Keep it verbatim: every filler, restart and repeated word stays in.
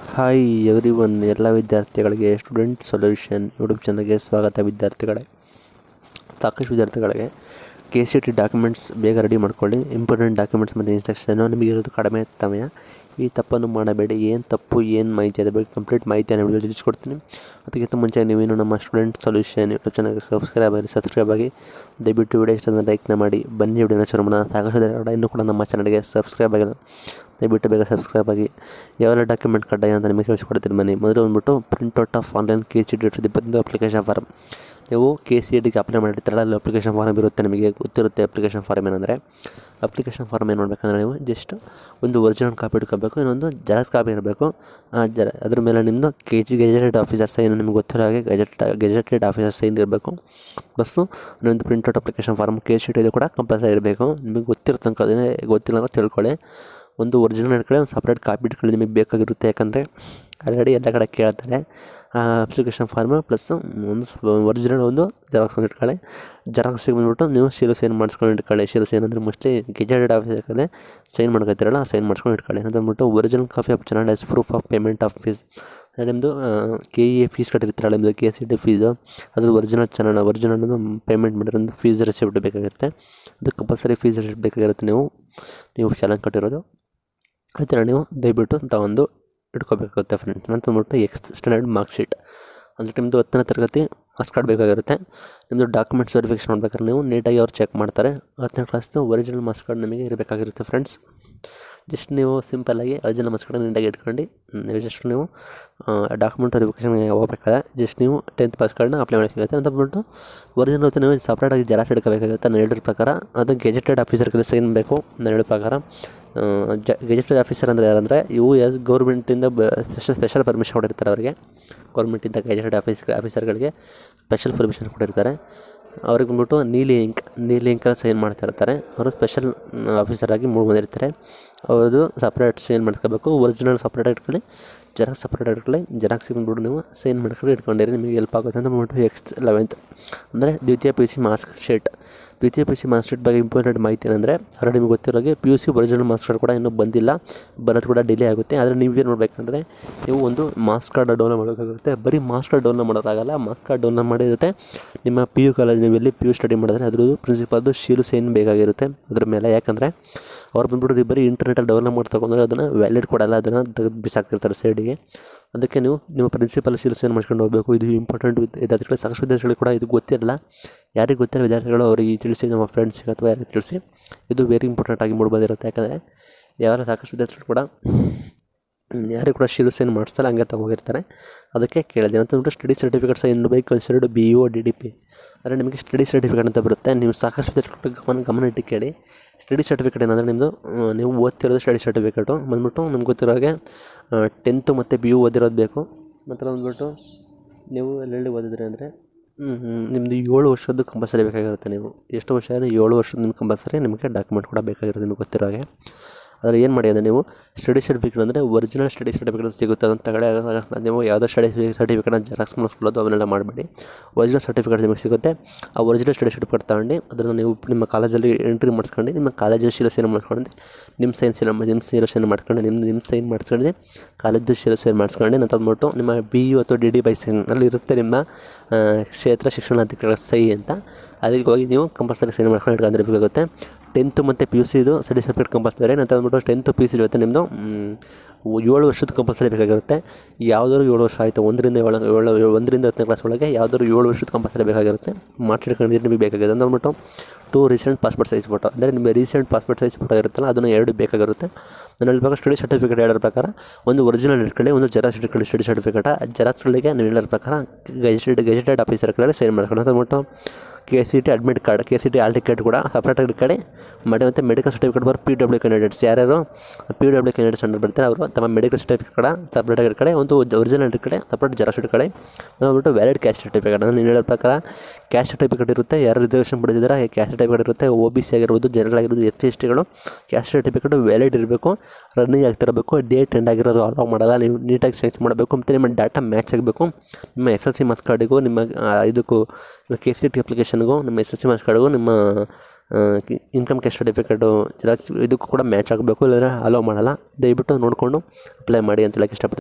Hi every one, ಎಲ್ಲ ವಿದ್ಯಾರ್ಥಿಗಳಿಗೆ student solution YouTube ಚಾನಲ್ಗೆ ಸ್ವಾಗತ. ವಿದ್ಯಾರ್ಥಿಗಳೇ, ಸಾಕಷ್ಟು ವಿದ್ಯಾರ್ಥಿಗಳಿಗೆ ಕೆ ಸಿ ಟಿ ಡಾಕ್ಯುಮೆಂಟ್ಸ್ ಬೇಗ ರೆಡಿ ಮಾಡ್ಕೊಳ್ಳಿ. ಇಂಪಾರ್ಟೆಂಟ್ ಡಾಕ್ಯುಮೆಂಟ್ಸ್ ಮತ್ತು ಇನ್ಸ್ಟ್ರಕ್ಷನ್ನು ನಿಮಗಿರೋದು ಕಡಿಮೆ ಸಮಯ. ಈ ತಪ್ಪನ್ನು ಮಾಡಬೇಡಿ. ಏನು ತಪ್ಪು, ಏನು ಮಾಹಿತಿ ಅದ್ರ ಬಗ್ಗೆ ಕಂಪ್ಲೀಟ್ ಮಾಹಿತಿಯನ್ನು ವಿಡಿಯೋ ತಿಳಿಸ್ಕೊಡ್ತೀನಿ. ಅದಕ್ಕಿಂತ ಮುಂಚೆ ನೀವೇನು ನಮ್ಮ ಸ್ಟೂಡೆಂಟ್ ಸೊಲ್ಯೂಷನ್ ಯೂಟ್ಯೂಬ್ ಚಾನಲ್ಗೆ ಸಬ್ಸ್ಕ್ರೈಬ್ ಆಗಿ ಸಬ್ಸ್ಕ್ರೈಬ್ ಆಗಿ ದಯವಿಟ್ಟು ವಿಡಿಯೋ ಇಷ್ಟನ್ನು ಲೈಕ್ನ ಮಾಡಿ. ಬನ್ನಿ ವಿಡಿಯೋನ ಶುರು ಮಾಡೋಣ. ಸಾಕಷ್ಟು ಇನ್ನೂ ಕೂಡ ನಮ್ಮ ಚಾನಲ್ಗೆ ಸಬ್ಸ್ಕ್ರೈಬ್ ಆಗಿಲ್ಲ, ದಯವಿಟ್ಟು ಬೇಗ ಸಬ್ಸ್ಕ್ರೈಬ್ ಆಗಿ. ಯಾವೆಲ್ಲ ಡಾಕ್ಯುಮೆಂಟ್ ಕಡ್ಡಾಯ ಅಂತ ನಿಮಗೆ ತಿಳಿಸ್ಕೊಡ್ತೀನಿ ಬನ್ನಿ. ಮೊದಲು ಬಂದುಬಿಟ್ಟು printout of online K C T ಬಂದು ಅಪ್ಲಿಕೇಶನ್ ಫಾರ್ಮ್. ನೀವು ಕೆ ಸಿ ಟಿಗೆ ಅಪ್ಲೈ ಮಾಡಿರ್ತಾರಲ್ಲ, ಅಲ್ಲಿ ಅಪ್ಲಿಕೇಶನ್ ಫಾರ್ಮ್ ಇರುತ್ತೆ, ನಿಮಗೆ ಗೊತ್ತಿರುತ್ತೆ. ಅಪ್ಲಿಕೇಶನ್ ಫಾರ್ಮ್ ಏನಂದರೆ, ಅಪ್ಲಿಕೇಶನ್ ಫಾರ್ಮ್ ಏನು ಮಾಡಬೇಕಂದ್ರೆ ನೀವು ಜಸ್ಟ್ ಒಂದು ಒರಿಜಿನಲ್ ಕಾಪಿ ಇಟ್ಕೋಬೇಕು, ಇನ್ನೊಂದು ಜೆರಾಕ್ಸ್ ಕಾಪಿ ಇರಬೇಕು. ಜರ ಅದ್ರ ಮೇಲೆ ನಿಮ್ಮದು ಕೆ ಜಿ ಗೆಜೆಟೆಡ್ ಆಫೀಸರ್ ಸೈನ್, ನಿಮ್ಗೆ ಗೊತ್ತಿರೋ ಹಾಗೆ ಗೆಜೆಟ್ ಗೆಜೆಟೆಡ್ ಆಫೀಸರ್ ಸೈನ್ ಇರಬೇಕು. ಬಸ್ಸು ಇನ್ನೊಂದು printout application form K C T ಇದು ಕೂಡ ಕಂಪಲ್ಸರಿ ಇರಬೇಕು. ನಿಮಗೆ ಗೊತ್ತಿರೋ ತನಕ ಅದೇ ಗೊತ್ತಿಲ್ಲ ಅಂತ ತಿಳ್ಕೊಳ್ಳಿ. ಒಂದು ಒರಿಜಿನಲ್ ಇಟ್ಕೊಳ್ಳಿ, ಒಂದು ಸಪ್ರೇಟ್ ಕಾಪಿ ಇಟ್ಕೊಳ್ಳಿ, ನಿಮಗೆ ಬೇಕಾಗಿರುತ್ತೆ. ಯಾಕಂದರೆ ಆಲ್ರೆಡಿ ಎಲ್ಲ ಕಡೆ ಕೇಳ್ತಾರೆ. ಅಪ್ಲಿಕೇಶನ್ ಫಾರ್ಮ್ ಪ್ಲಸ್ ಒಂದು ಒರಿಜಿನಲ್ ಒಂದು ಜೆರಾಕ್ಸ್ ಒಂದು ಇಟ್ಕೊಳ್ಳಿ. ಜೆರಾಕ್ಸಿಗೆ ಬಂದುಬಿಟ್ಟು ನೀವು ಶಿರೋ ಸೈನ್ ಮಾಡಿಸ್ಕೊಂಡು ಇಟ್ಕೊಳ್ಳಿ. ಶಿರೋ ಸೈನ್ ಅಂದರೆ ಮೋಸ್ಟ್ಲಿ ಗೆಜೆಟೆಡ್ ಆಫೀಸರ್ಗೆ ಸೈನ್ ಮಾಡ್ಕೊತೀರಲ್ಲ, ಸೈನ್ ಮಾಡ್ಕೊಂಡು ಇಟ್ಕೊಳ್ಳಿ. ಅಂತ ಅಂದ್ಬಿಟ್ಟು ಒರಿಜಿನಲ್ ಕಾಪಿ ಆಫ್ ಚಾನಲ್ as proof of payment of fees. ನಿಮ್ಮದು ಕೆ ಇ ಎ ಫೀಸ್ ಕಟ್ಟಿರ್ತೀರಲ್ಲ, ನಿಮ್ಮದು ಕೆ ಸಿ ಟಿ ಫೀಸು, ಅದು ಒರಿಜಿನಲ್ ಚಾನಲ್ ಒರಿಜಿನಲ್ ಪೇಮೆಂಟ್ ಮಾಡಿರೋದು ಫೀಸ್ ರಿಸಿಪ್ಟ್ ಬೇಕಾಗಿರುತ್ತೆ. ಅದು ಕಂಪಲ್ಸರಿ ಫೀಸ್ ರಿಸಿಪ್ಟ್ ಬೇಕಾಗಿರುತ್ತೆ. ನೀವು ನೀವು ಚಾನಲ್ ಕಟ್ಟಿರೋದು ಅದನ್ನು ನೀವು ದಯವಿಟ್ಟು ತಗೊಂಡು ಇಟ್ಕೋಬೇಕಾಗುತ್ತೆ ಫ್ರೆಂಡ್ಸ್. ಅಂತಂದ್ಬಿಟ್ಟು ಎಕ್ಸ್ ಸ್ಟ್ಯಾಂಡರ್ಡ್ ಮಾರ್ಕ್ ಶೀಟ್ ಅಂದರೆ ನಿಮ್ಮದು ಹತ್ತನೇ ತರಗತಿ ಮಾರ್ಕ್ಸ್ ಕಾರ್ಡ್ ಬೇಕಾಗಿರುತ್ತೆ. ನಿಮ್ಮದು ಡಾಕ್ಯುಮೆಂಟ್ಸ್ ವೆರಿಫಿಕೇಷನ್ ಮಾಡ್ಬೇಕಾದ್ರೆ ನೀವು ನೀಟಾಗಿ ಅವ್ರು ಚೆಕ್ ಮಾಡ್ತಾರೆ. ಹತ್ತನೇ ಕ್ಲಾಸ್ದು ಒರಿಜಿನಲ್ ಮಾರ್ಕ್ಸ್ ಕಾರ್ಡ್ ನಿಮಗೆ ಇರಬೇಕಾಗಿರುತ್ತೆ ಫ್ರೆಂಡ್ಸ್. ಜಸ್ಟ್ ನೀವು ಸಿಂಪಲ್ಲಾಗಿ ಒರಿಜಿನಲ್ ಮಾರ್ಕ್ಸ್ ಕಾರ್ಡ್ ನೀಟಾಗಿ ಇಟ್ಕೊಂಡು ನೀವು ಜಸ್ಟ್ ನೀವು ಡಾಕ್ಯುಮೆಂಟ್ ವೆರಿಫಿಕೇಷನ್ಗೆ ಹೋಗಬೇಕಾದ್ರೆ ಜಸ್ಟ್ ನೀವು ಟೆಂತ್ ಪಾಸ್ ಕಾರ್ಡ್ನ ಅಪ್ಲೈ ಮಾಡಬೇಕಾಗುತ್ತೆ. ಅಂತ ಅಂದ್ಬಿಟ್ಟು ಒರಿಜಿನಲ್ ಹೊತ್ತು ನೀವು ಸಪ್ರೇಟಾಗಿ ಜೆರಾಕ್ಸ್ ಹಿಡ್ಕೋಬೇಕಾಗುತ್ತೆ. ನಾನು ಹೇಳಿದ ಪ್ರಕಾರ ಅದು ಗೆಜೆಟೆಡ್ ಆಫೀಸರ್ಗೆ ಸೈನ್ ಬೇಕು. ನಾನು ಹೇಳಿದ ಪ್ರಕಾರ ಜ ಗೆಜೆಟೆಡ್ ಆಫೀಸರ್ ಅಂದರೆ ಯಾರಂದರೆ ಇವು ಎಸ್ ಗೌರ್ಮೆಂಟಿಂದ ಬ ಸ್ಪೆಷಲ್ ಪರ್ಮಿಷನ್ ಕೊಟ್ಟಿರ್ತಾರೆ ಅವರಿಗೆ. ಗೌರ್ಮೆಂಟಿಂದ ಗೆಜೆಟೆಡ್ ಆಫೀಸ್ ಆಫೀಸರ್ಗಳಿಗೆ ಸ್ಪೆಷಲ್ ಪರ್ಮಿಷನ್ ಕೊಟ್ಟಿರ್ತಾರೆ. ಅವ್ರಿಗೆ ಬಂದ್ಬಿಟ್ಟು ನೀಲಿ ಇಂಕ್ ನೀಲಿ ಇಂಕಲ್ಲಿ ಸೈನ್ ಮಾಡ್ತಾ ಇರ್ತಾರೆ. ಅವರು ಸ್ಪೆಷಲ್ ಆಫೀಸರಾಗಿ ಮೂರು ಬಂದಿರ್ತಾರೆ. ಅವ್ರದ್ದು ಸಪ್ರೇಟ್ ಸೈನ್ ಮಾಡ್ಕೋಬೇಕು. ಒರಿಜಿನಲ್ ಸಪ್ರೇಟಾಗಿ ಇಟ್ಕೊಳ್ಳಿ, ಜೆರಾಕ್ಸ್ ಸಪ್ರೇಟಾಗಿ ಇಟ್ಕೊಳ್ಳಿ. ಜೆರಾಕ್ಸಿಗೆ ಬಂದ್ಬಿಟ್ಟು ನೀವು ಸೈನ್ ಮಾಡ್ಕೊಂಡು ಇಟ್ಕೊಂಡಿರಿ, ನಿಮಗೆ ಹೆಲ್ಪ್ ಆಗುತ್ತೆ ಅಂತ ಬಂದ್ಬಿಟ್ಟು ಎಕ್ಸ್ ಲೆವೆಂತ್ ಅಂದರೆ ದ್ವಿತೀಯ P U C marks sheet. ದ್ವಿತೀಯ P U C marks sheet ಬಗ್ಗೆ ಇಂಪಾರ್ಟೆಂಟ್ ಮಾಹಿತಿ ಏನಂದರೆ, ಆಲ್ರೆಡಿ ನಿಮಗೆ ಗೊತ್ತಿರೋಗೆ P U C original marks card ಕೂಡ ಇನ್ನೂ ಬಂದಿಲ್ಲ, ಬರೋದು ಕೂಡ ಡಿಲೇ ಆಗುತ್ತೆ. ಆದರೆ ನೀವೇನು ಮಾಡಬೇಕಂದ್ರೆ, ನೀವು ಒಂದು ಮಾರ್ಕ್ಸ್ ಕಾರ್ಡ್ ಡೌನ್ಲೋಡ್ ಮಾಡೋಕ್ಕಾಗುತ್ತೆ. ಬರೀ ಮಾರ್ಕ್ಸ್ ಕಾರ್ಡ್ ಡೌನ್ಲೋಡ್ ಮಾಡೋಕ್ಕಾಗಲ್ಲ. ಮಾರ್ಕ್ಸ್ ಕಾರ್ಡ್ ಡೌನ್ಲೋಡ್ ಮಾಡಿರುತ್ತೆ ನಿಮ್ಮ ಪಿ ಯು ಕಾಲೇಜ್, ನೀವು ಎಲ್ಲಿ ಪಿ ಯು ಸ್ಟಡಿ ಮಾಡಿದ್ರೆ ಅದ್ರದ್ದು ಪ್ರಿನ್ಸಿಪಾಲ್ದು ಶೀಲು ಸೈನ್ ಬೇಕಾಗಿರುತ್ತೆ ಅದ್ರ ಮೇಲೆ. ಯಾಕಂದರೆ ಅವ್ರು ಬಂದ್ಬಿಟ್ಟು ಬರೀ ಇಂಟರ್ನೆಟಲ್ಲಿ ಡೌನ್ಲೋಡ್ ಮಾಡಿ ತಗೊಂಡ್ರೆ ಅದನ್ನು ವ್ಯಾಲಿಡ್ ಕೊಡಲ್ಲ, ಅದನ್ನು ತೆಗೆದು ಬಿಸಾಕ್ತಿರ್ತಾರೆ ಸೈಡಿಗೆ. ಅದಕ್ಕೆ ನೀವು ನಿಮ್ಮ ಪ್ರಿನ್ಸಿಪಲ್ ಶೀಲು ಸೈನ್ ಮಾಡ್ಕೊಂಡು ಹೋಗಬೇಕು. ಇದು ಇಂಪಾರ್ಟೆಂಟ್ ವಿದ್ಯಾರ್ಥಿಗಳು, ಸಾಕಷ್ಟು ವಿದ್ಯಾರ್ಥಿಗಳು ಕೂಡ ಇದು ಗೊತ್ತಿರಲ್ಲ. ಯಾರಿಗೆ ಗೊತ್ತಿರೋ ವಿದ್ಯಾರ್ಥಿಗಳು ಅವರಿಗೆ ತಿಳಿಸಿ, ನಮ್ಮ ಫ್ರೆಂಡ್ಸಿಗೆ ಅಥವಾ ಯಾರಿಗೆ ತಿಳಿಸಿ. ಇದು ವೆರಿ ಇಂಪಾರ್ಟೆಂಟ್ ಆಗಿ ಮೂಡಿ ಬಂದಿರುತ್ತೆ. ಯಾಕಂದರೆ ಯಾರು ಸಾಕಷ್ಟು ವಿದ್ಯಾರ್ಥಿಗಳು ಕೂಡ ಯಾರು ಕೂಡ ಶಿರು ಸೈನ್ ಮಾಡಿಸ್ತಾರೆ, ಹಂಗೆ ತಗೋಗಿರ್ತಾರೆ. ಅದಕ್ಕೆ ಕೇಳಿದೆ. ಅಂತಂದ್ಬಿಟ್ಟು ಸ್ಟಡಿ ಸರ್ಟಿಫಿಕೇಟ್ಸ್ ಇನ್ನು by considered B E O D D P ಅಂದರೆ ನಿಮಗೆ ಸ್ಟಡಿ ಸರ್ಟಿಫಿಕೇಟ್ ಅಂತ ಬರುತ್ತೆ. ನೀವು ಸಾಕಷ್ಟು ವಿದ್ಯಾರ್ಥಿಗಳು ಗಮನ ಗಮನ ಇಟ್ಟು ಕೇಳಿ. ಸ್ಟಡಿ ಸರ್ಟಿಫಿಕೇಟ್ ಏನಂದರೆ ನಿಮ್ಮದು ನೀವು ಓದ್ತಿರೋದು ಸ್ಟಡಿ ಸರ್ಟಿಫಿಕೇಟು ಬಂದ್ಬಿಟ್ಟು ನಿಮ್ಗೆ ಗೊತ್ತಿರೋ ಹಾಗೆ ಟೆಂತು ಮತ್ತು ಬಿ ಯು ಓದಿರೋದು ಬೇಕು. ಮತ್ತು ಬಂದ್ಬಿಟ್ಟು ನೀವು ಎಲ್ಲೆಲ್ಲಿ ಓದಿದ್ರಿ ಅಂದರೆ ನಿಮ್ಮದು ಏಳು ವರ್ಷದ್ದು ಕಂಪಲ್ಸರಿ ಬೇಕಾಗಿರುತ್ತೆ. ನೀವು ಎಷ್ಟು ವರ್ಷ ಅಂದರೆ ಏಳು ವರ್ಷದ ನಿಮ್ಗೆ ಕಂಪಲ್ಸರಿ ನಿಮಗೆ ಡಾಕ್ಯುಮೆಂಟ್ ಕೂಡ ಬೇಕಾಗಿರುತ್ತೆ ನಿಮಗೆ ಗೊತ್ತಿರೋ ಹಾಗೆ. ಆದರೆ ಏನು ಮಾಡಿ ಅಂದರೆ, ನೀವು ಸ್ಟಡಿ ಸರ್ಟಿಫಿಕೇಟ್ ಅಂದರೆ ಒರಿಜಿನಲ್ ಸ್ಟಡಿ ಸರ್ಟಿಫಿಕೇಟ್ ಸಿಗುತ್ತೆ ಅಂತ ತಗೊಳ್ಳಿ. ನೀವು ಯಾವುದೋ ಸ್ಟಡಿ ಸರ್ಟಿಫಿಕೇಟ್ನ ಜೆರಾಕ್ಸ್ ಮಾಡಿಸ್ಕೊಳ್ಳೋದು ಅವನ್ನೆಲ್ಲ ಮಾಡಬೇಡಿ. ಒರಿಜಿನಲ್ ಸರ್ಟಿಫಿಕೇಟ್ ನಿಮಗೆ ಸಿಗುತ್ತೆ. ಆ ಒರಿಜಿನಲ್ ಸ್ಟಡಿ ಸರ್ಟಿಫಿಕೇಟ್ ತಗೊಂಡು ಅದನ್ನು ನೀವು ನಿಮ್ಮ ಕಾಲೇಜಲ್ಲಿ ಎಂಟ್ರಿ ಮಾಡಿಸ್ಕೊಂಡು ನಿಮ್ಮ ಕಾಲೇಜಲ್ಲಿ ಶಿರೋ ಸೈನ್ ಮಾಡ್ಕೊಂಡು ನಿಮ್ಮ ಸೈನ್ ಸೈನ್ ನಿಮ್ಮ ಶಿರೋ ಸೈನ್ ಮಾಡ್ಕೊಂಡು ನಿಮ್ಮ ನಿಮ್ಮ ಸೈನ್ ಮಾಡಿಸ್ಕೊಂಡು ಕಾಲೇಜು ಶಿರೋ ಸೈನ್ ಮಾಡಿಸ್ಕೊಂಡು ನಂತರ ಅಂದ್ಬಿಟ್ಟು ನಿಮ್ಮ ಬಿ ಯು ಅಥವಾ ಡಿ ಡಿ ಬೈ ಸೈನ್ ಅಲ್ಲಿ ಇರುತ್ತೆ ನಿಮ್ಮ ಕ್ಷೇತ್ರ ಶಿಕ್ಷಣಾಧಿಕಾರಿಗಳ ಸಹಿ ಅಂತ. ಅದಕ್ಕೆ ಹೋಗಿ ನೀವು ಕಂಪಲ್ಸರಿ ಸೈನ್ ಮಾಡ್ಕೊಂಡು ಇಟ್ಕೊಂಡ್ರೆ ಬೇಕಾಗುತ್ತೆ. ಟೆಂತು ಮತ್ತು ಪಿ ಯು ಸಿದು ಸ್ಟಡಿ ಸರ್ಟಿಫಿಕೇಟ್ ಕಂಪಲ್ಸರಿ. ನಂತರ ಅಂದ್ಬಿಟ್ಟು ಟೆಂತು ಪಿ ಯು ಸಿ ಜೊತೆ ನಿಮ್ಮದು ಏಳು ವರ್ಷದ ಕಂಪಲ್ಸರಿ ಬೇಕಾಗಿರುತ್ತೆ. ಯಾವುದಾದ್ರು ಏಳು ವರ್ಷ ಆಯಿತು, ಒಂದರಿಂದ ಏಳು ಏಳು ಒಂದರಿಂದ ಹತ್ತನೇ ಕ್ಲಾಸ್ ಒಳಗೆ ಯಾವುದಾದ್ರು ಏಳು ವರ್ಷದ ಕಂಪಲ್ಸರಿ ಬೇಕಾಗಿರುತ್ತೆ. ಮಾಡಿಟ್ಕೊಂಡಿದ್ರೆ ನಿಮಗೆ ಬೇಕಾಗಿದೆ. ಅಂತ ಅಂದ್ಬಿಟ್ಟು two recent passport size photo ಅಂದರೆ ನಿಮಗೆ ರೀಸೆಂಟ್ ಪಾಸ್ಪೋರ್ಟ್ ಸೈಜ್ ಫೋಟೋ ಇರುತ್ತಲ್ಲ, ಅದನ್ನು ಎರಡು ಬೇಕಾಗಿರುತ್ತೆ. ನಾನು ಹೇಳಿದಾಗ ಸ್ಟಡಿ ಸರ್ಟಿಫಿಕೇಟ್ ಹೇಳೋ ಪ್ರಕಾರ ಒಂದು ಒರಿಜಿನಲ್ ಇಟ್ಕೊಳ್ಳಿ, ಒಂದು ಜೆರಾಕ್ಸ್ ಇಟ್ಕೊಳ್ಳಿ. ಸ್ಟಡಿ ಸರ್ಟಿಫಿಕೇಟ್ ಜೆರಾಕ್ಸ್ಗಳಿಗೆ ನೀವು ಹೇಳೋ ಪ್ರಕಾರ ಗೆಜೆಟೆಡ್ ಗೆಜೆಟೆಡ್ ಆಫೀಸರ್ ಕಡೆ ಸೈನ್ ಮಾಡ್ಕೊಂಡು ಅಂತ ಅಂದ್ಬಿಟ್ಟು K C T admit card, K C T hall ticket ಕೂಡ ಸಪ್ರೇಟಾಗಿ ಇಟ್ಕೊಳ್ಳಿ ಮಾಡಿ. ಮತ್ತು ಮೆಡಿಕಲ್ ಸರ್ಟಿಫಿಕೇಟ್ ಬರೋ ಪಿ ಡಬ್ಲ್ಯೂ ಕ್ಯಾಂಡಿಡೇಟ್ಸ್ ಯಾರ್ಯಾರು ಪಿ ಡಬ್ಲ್ಯೂ ಕ್ಯಾಂಡಿಡೇಟ್ಸ್ ಅಂಡರ್ ಬರ್ತಾರೆ ಅವರು ತಮ್ಮ ಮೆಡಿಕಲ್ ಸರ್ಟಿಫಿಕೇಟ್ ಕೂಡ ಸಪ್ರೇಟಾಗಿ ಇಟ್ಕೊಳ್ಳಿ. ಒಂದು ಒರಿಜಿನಲ್ ಇಟ್ಕೊಳ್ಳಿ, ಸಪ್ರೇಟ್ ಜೆರಾಕ್ಸ್ ಇಟ್ಕೊಳ್ಳಿ. ಅಂದ್ಬಿಟ್ಟು ವ್ಯಾಲಿಡ್ ಕ್ಯಾಸ್ಟ್ ಸರ್ಟಿಫಿಕೇಟ್ ಅಂದರೆ ನೀನು ಹೇಳೋ ಪ್ರಕಾರ ಕ್ಯಾಸ್ಟ್ ಸರ್ಟಿಫಿಕೇಟ್ ಇರುತ್ತೆ. ಯಾರು ರಿಸರ್ವೇಷನ್ ಪಡೆದಿದ್ದಾರೆ ಕ್ಯಾಸ್ಟ್ ಸರ್ಟಿಫಿಕೇಟ್ ಇರುತ್ತೆ. ಒ ಬಿ ಸಿ ಆಗಿರ್ಬೋದು, ಜನರಲ್ ಆಗಿರ್ಬೋದು, ಎಸ್ ಸಿ ಎಸ್ ಟಿಗಳು ಕ್ಯಾಸ್ಟ್ ಸರ್ಟಿಫಿಕೇಟ್ ವ್ಯಾಲಿಡ್ ಇರಬೇಕು, ರನ್ನಿಂಗ್ ಆಗ್ತಿರಬೇಕು, ಡೇಟ್ ಎಂಡ್ ಆಗಿರೋದು ಅಲೋ ಮಾಡಲ್ಲ. ನೀವು ನೀಟಾಗಿ ಚೆಕ್ ಮಾಡಬೇಕು. ಮತ್ತು ನಿಮ್ಮ ಡಾಟಾ ಮ್ಯಾಚ್ ಆಗಬೇಕು. ನಿಮ್ಮ ಎಸ್ ಎಲ್ ಸಿ ಮಾರ್ಕ್ಸ್ ಕಾರ್ಡಿಗೂ ನಿಮ್ಮ ಇದಕ್ಕೂ ಕೆ ಸಿ ಟಿ ಅಪ್ಲಿಕೇಶನ್ಗೂ ನಿಮ್ಮ ಎಸ್ ಎಲ್ ಸಿ ಮಾರ್ಕ್ಸ್ ಕಾರ್ಡ್ಗೂ ನಿಮ್ಮ ಇನ್ಕಮ್ ಕ್ಯಾಸ್ಟ್ ಸರ್ಟಿಫಿಕೇಟು ಇದಕ್ಕೂ ಕೂಡ ಮ್ಯಾಚ್ ಆಗಬೇಕು, ಇಲ್ಲಾಂದರೆ ಅಲೋ ಮಾಡಲ್ಲ. ದಯವಿಟ್ಟು ನೋಡಿಕೊಂಡು ಅಪ್ಲೈ ಮಾಡಿ ಅಂತ ಹೇಳಕ್ಕೆ ಇಷ್ಟಪಡ್ತೀನಿ.